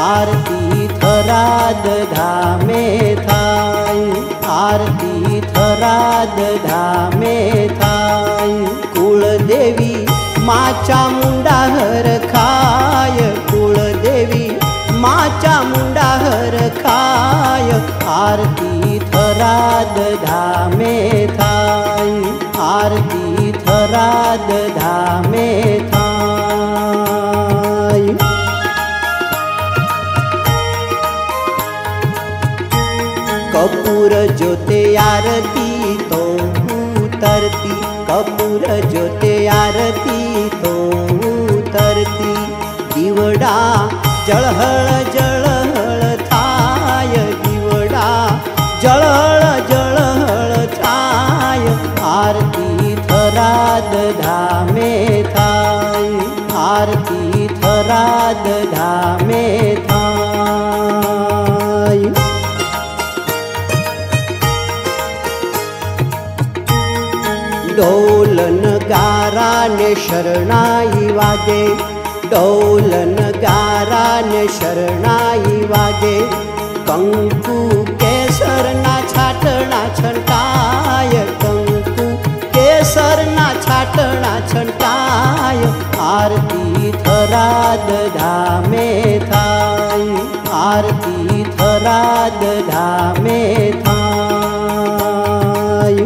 आरती थराद धामे थाय, आरती थराद धामे थाय। कुलदेवी माँ चामुंडा हरखाय, कुलदेवी माँ चामुंडा हरखाय। आरती थराद धामे थाय, आरती थराद धामे थाय। कपूर ज्योते आरती तो उतरती, कपूर ज्योते आरती तो उतरती। दीवड़ा जळहळ जळहळ थाय, दीवड़ा जळहळ जळहळ थाय। आरती थराद धामे थाय, आरती थराद धामे थाय। ढोल नगारा ने शरणाई वागे, ढोल नगारा ने शरणाई वागे। कंकु केसरना छाटना छंटाय, कंकु केसरना छाटना छंटाय। आरती थराद धामे थाय, आरती थराद धामे थाय।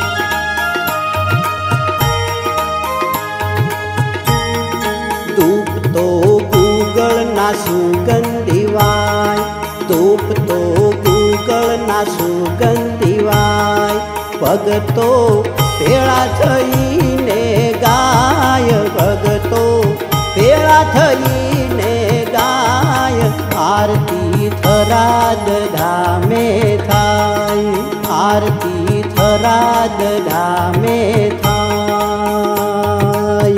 धूप तो गूगल ना सुगंधीवाय, धूप तो गूगल ना सुगंधीवाय। भगतो पेड़ा थईने गाय, भगतो पेड़ा थईने गाय। आरती थराद धामे थाय, आरती थराद धामे थाय।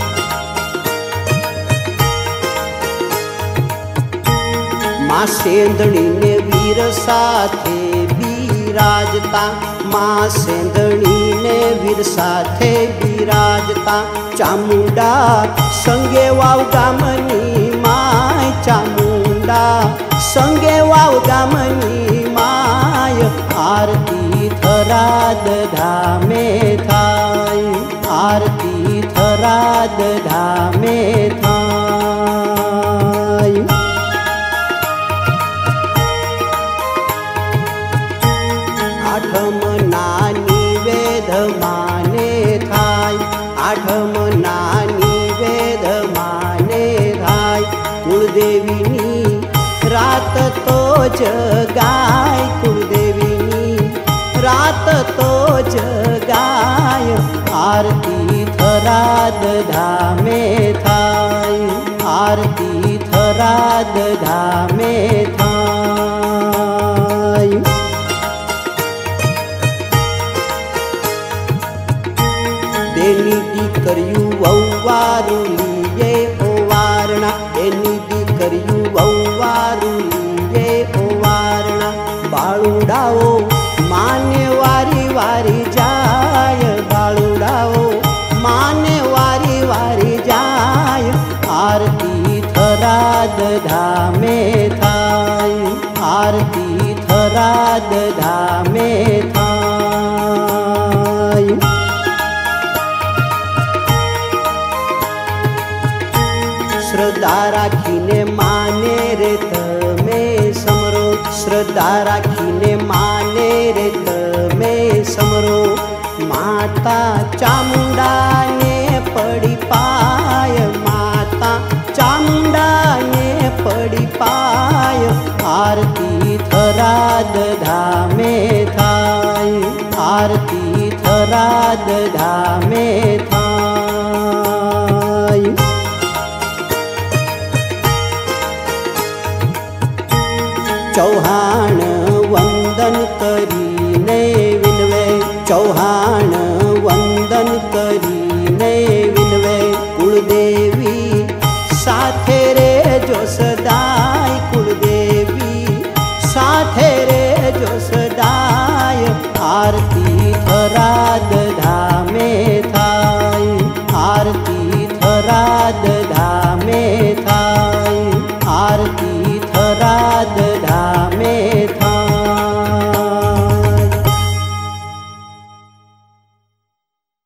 माँ सेंधणी ने वीर साथे बिराजता, माँ सेंधणी ने वीर साथे बिराजता। चामुंडा संगे वाव गामनी माय, चामुंडा संगे वाव गामनी माय। आरती थराद धामे थाय, आरती थराद धामे थाय। आठम नानी वेद माने थाय, आठम नानी वेद माने थाय। कुलदेवीनी रात तो जगाय, कुलदेवीनी रात तो जगाय। आरती थराद धामे थाय, आरती थराद धामे थाय। बेनी दीकरियु वौवारु लीये ओवारणा, बेनी दीकरियु वौवारु लीये ओवारणा। बाळुडाओ माने वारी वारी जाय, बाळुडाओ माने वारी वारी जाय। आरती थराद धामे थाय, आरती थराद धामे थाय। श्रद्धा राखीने माने रे तमे समरो, श्रद्धा राखीने माने रे तमे समरो। माता चामुंडा ने पड़ी पाय, माता चामुंडा ने पड़ी पाय। आरती थराद धामे थाय, आरती थराद धामे थाय। चौहान वंदन करीने विनवे, चौहान वंदन करीने विनवे। कुलदेवी साथ